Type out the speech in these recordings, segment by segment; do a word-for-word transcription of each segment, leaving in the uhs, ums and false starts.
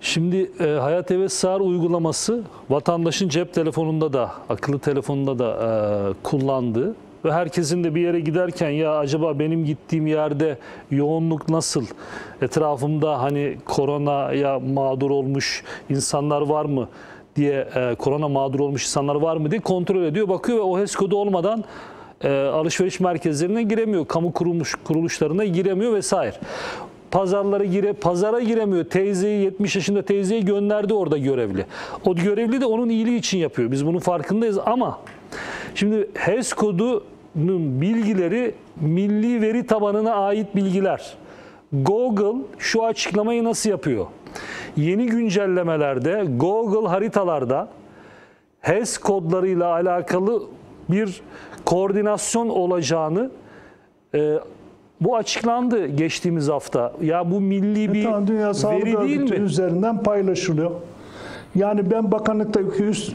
Şimdi e, Hayat Evet Sağır uygulaması vatandaşın cep telefonunda da, akıllı telefonunda da e, kullandığı ve herkesin de bir yere giderken ya acaba benim gittiğim yerde yoğunluk nasıl? Etrafımda hani koronaya mağdur olmuş insanlar var mı diye, e, korona mağdur olmuş insanlar var mı diye kontrol ediyor, bakıyor ve O H E S kodu olmadan e, alışveriş merkezlerine giremiyor, kamu kuruluş, kuruluşlarına giremiyor vesaire. Pazarlara gire, pazara giremiyor. Teyzeyi, yetmiş yaşında teyzeyi gönderdi orada görevli. O görevli de onun iyiliği için yapıyor. Biz bunun farkındayız ama şimdi H E S kodunun bilgileri milli veri tabanına ait bilgiler. Google şu açıklamayı nasıl yapıyor? Yeni güncellemelerde Google haritalarda H E S kodlarıyla alakalı bir koordinasyon olacağını e, bu açıklandı geçtiğimiz hafta. Ya bu milli bir tamam, Dünya Sağlık veri değil Örgütü mi? üzerinden paylaşılıyor. Yani ben bakanlıktaki üst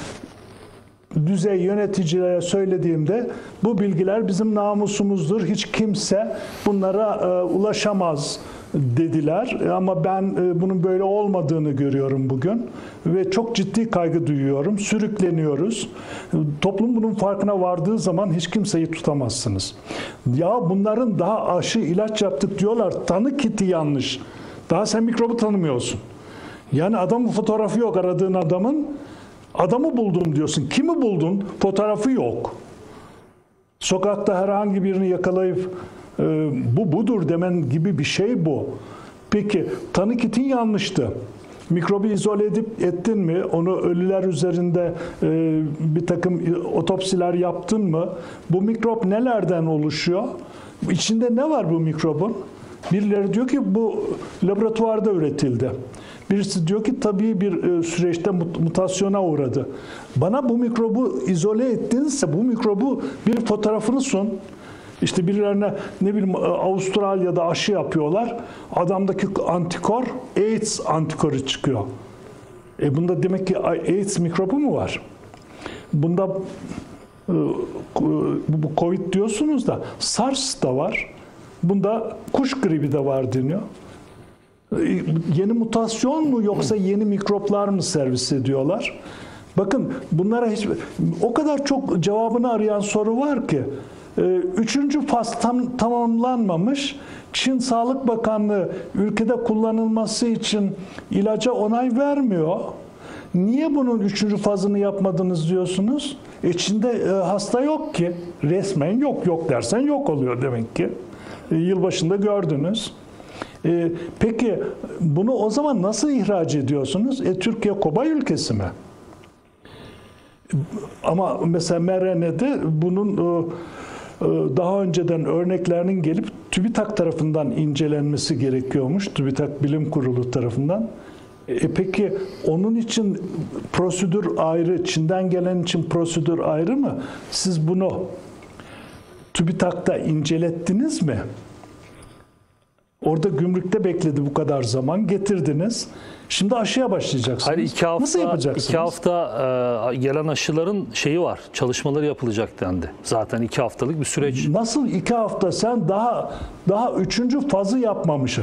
düzey yöneticilere söylediğimde bu bilgiler bizim namusumuzdur. Hiç kimse bunlara e, ulaşamaz dediler. Ama ben e, bunun böyle olmadığını görüyorum bugün ve çok ciddi kaygı duyuyorum. Sürükleniyoruz. Toplum bunun farkına vardığı zaman hiç kimseyi tutamazsınız. Ya bunların daha aşı ilaç yaptık diyorlar. Tanı kiti yanlış. Daha sen mikrobu tanımıyorsun. Yani adamın fotoğrafı yok, aradığın adamın. Adamı buldum diyorsun. Kimi buldun? Fotoğrafı yok. Sokakta herhangi birini yakalayıp e, bu budur demen gibi bir şey bu. Peki tanı kitin yanlıştı. Mikrobu izole edip ettin mi? Onu ölüler üzerinde e, bir takım otopsiler yaptın mı? Bu mikrop nelerden oluşuyor? İçinde ne var bu mikrobun? Birileri diyor ki bu laboratuvarda üretildi. Birisi diyor ki tabii bir süreçte mutasyona uğradı. Bana bu mikrobu izole ettinse bu mikrobu bir fotoğrafını sun. İşte birilerine ne bileyim Avustralya'da aşı yapıyorlar. Adamdaki antikor AIDS antikoru çıkıyor. E bunda demek ki AIDS mikrobu mu var? Bunda bu Covid diyorsunuz da SARS da var. Bunda kuş gribi de var deniyor. Yeni mutasyon mu yoksa yeni mikroplar mı servis ediyorlar? Bakın bunlara hiç o kadar çok cevabını arayan soru var ki üçüncü faz tam tamamlanmamış. Çin Sağlık Bakanlığı ülkede kullanılması için ilaca onay vermiyor. Niye bunun üçüncü fazını yapmadınız diyorsunuz? E Çin'de hasta yok ki. Resmen yok. Yok dersen yok oluyor demek ki. Yılbaşında gördünüz. Ee, peki bunu o zaman nasıl ihraç ediyorsunuz? E, Türkiye kobay ülkesi mi? Ama mesela M R N'de bunun e, daha önceden örneklerinin gelip TÜBİTAK tarafından incelenmesi gerekiyormuş. TÜBİTAK Bilim Kurulu tarafından. E peki onun için prosedür ayrı, Çin'den gelen için prosedür ayrı mı? Siz bunu TÜBİTAK'ta incelettiniz mi? Orada gümrükte bekledi bu kadar zaman, getirdiniz. Şimdi aşıya başlayacaksınız. Hayır, iki hafta, nasıl yapacaksınız? İki hafta e, gelen aşıların şeyi var, çalışmaları yapılacak dendi. Zaten iki haftalık bir süreç. Nasıl iki hafta? Sen daha daha üçüncü fazı yapmamışsın.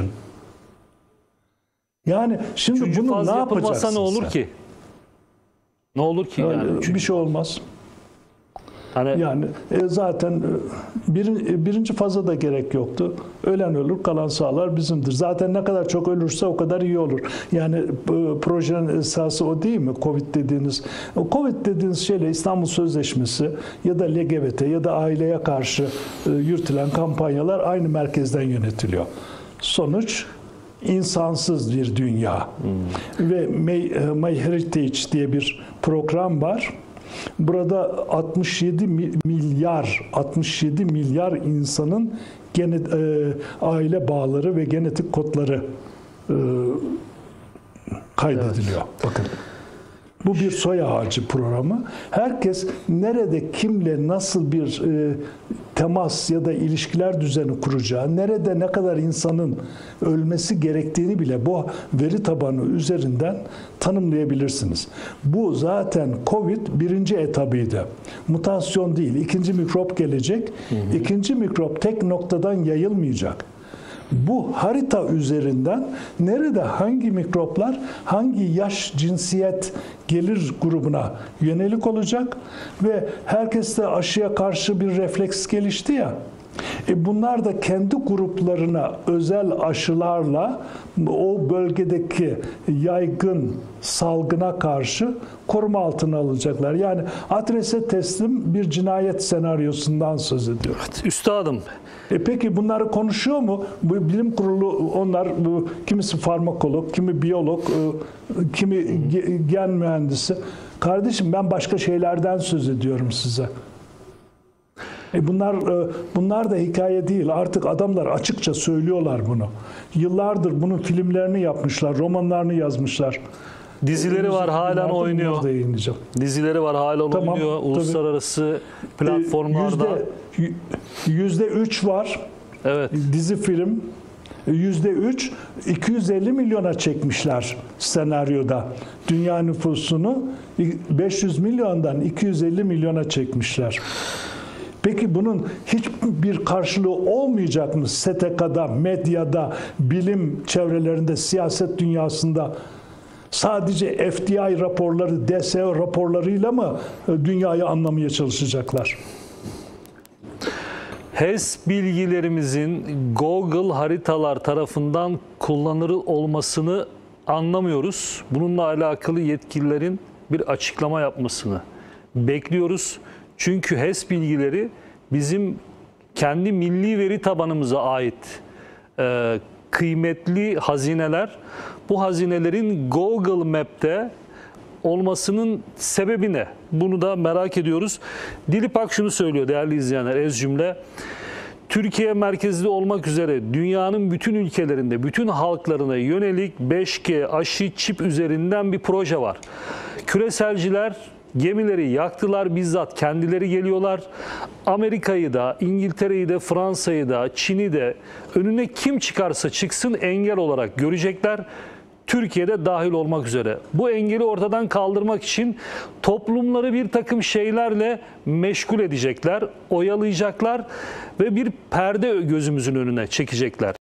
Yani şimdi Üçüncü bunu faz ne yapılmasa yapacaksın ne olur sen? ki? Ne olur ki yani? Yani Üçüncü... bir şey olmaz. Hani... Yani e, zaten bir, birinci faza da gerek yoktu. Ölen ölür, kalan sağlar bizimdir. Zaten ne kadar çok ölürse o kadar iyi olur. Yani e, projenin esası o değil mi? Covid dediğiniz. O Covid dediğiniz şeyle İstanbul Sözleşmesi ya da L G B T ya da aileye karşı e, yürütülen kampanyalar aynı merkezden yönetiliyor. Sonuç insansız bir dünya. Hmm. Ve My, My Heritage diye bir program var. Burada altmış yedi milyar altmış yedi milyar insanın gene, e, aile bağları ve genetik kodları e, kaydediliyor. Evet. Bakın. Bu bir soy ağacı programı. Herkes nerede, kimle, nasıl bir e, temas ya da ilişkiler düzeni kuracağı, nerede ne kadar insanın ölmesi gerektiğini bile bu veri tabanı üzerinden tanımlayabilirsiniz. Bu zaten Covid birinci etabıydı. Mutasyon değil, ikinci mikrop gelecek. Hı hı. İkinci mikrop tek noktadan yayılmayacak. bu harita üzerinden nerede hangi mikroplar hangi yaş, cinsiyet, gelir grubuna yönelik olacak ve herkeste aşıya karşı bir refleks gelişti ya. E bunlar da kendi gruplarına özel aşılarla o bölgedeki yaygın salgına karşı koruma altına alacaklar. Yani adrese teslim bir cinayet senaryosundan söz ediyor. Üstadım. E peki bunları konuşuyor mu? Bu bilim kurulu onlar bu, kimisi farmakolog, kimi biyolog, e, kimi gen mühendisi. Kardeşim ben başka şeylerden söz ediyorum size. E bunlar bunlar da hikaye değil. Artık adamlar açıkça söylüyorlar bunu. Yıllardır bunun filmlerini yapmışlar, romanlarını yazmışlar. Dizileri var, halen oynuyor. Dizileri var, halen tamam, oynuyor. Uluslararası tabii. platformlarda. Yüzde, yüzde üç var. Evet. Dizi film. Yüzde üç, iki yüz elli milyona çekmişler senaryoda. Dünya nüfusunu beş yüz milyondan iki yüz elli milyona çekmişler. Peki bunun hiçbir karşılığı olmayacak mı S T K'da, medyada, bilim çevrelerinde, siyaset dünyasında? Sadece F D I raporları, D S O raporlarıyla mı dünyayı anlamaya çalışacaklar? H E S bilgilerimizin Google haritalar tarafından kullanılır olmasını anlamıyoruz. Bununla alakalı yetkililerin bir açıklama yapmasını bekliyoruz. Çünkü H E S bilgileri bizim kendi milli veri tabanımıza ait e, kıymetli hazineler. Bu hazinelerin Google Map'te olmasının sebebi ne? Bunu da merak ediyoruz. Dilipak şunu söylüyor değerli izleyenler, ez cümle. Türkiye merkezli olmak üzere dünyanın bütün ülkelerinde, bütün halklarına yönelik beş G aşı çip üzerinden bir proje var. Küreselciler gemileri yaktılar, bizzat kendileri geliyorlar. Amerika'yı da, İngiltere'yi de, Fransa'yı da, Çin'i de önüne kim çıkarsa çıksın engel olarak görecekler. Türkiye'de dahil olmak üzere. Bu engeli ortadan kaldırmak için toplumları bir takım şeylerle meşgul edecekler, oyalayacaklar ve bir perde gözümüzün önüne çekecekler.